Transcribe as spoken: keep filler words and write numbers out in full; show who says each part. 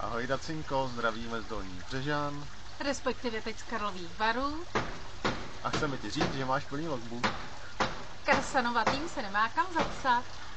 Speaker 1: Ahoj Dacinko, zdravíme z Dolních Břežan.
Speaker 2: Respektive teď z Karlových Varů.
Speaker 1: A chceme ti říct, že máš plný logbook.
Speaker 2: Karsanova tým se nemá kam zapsat.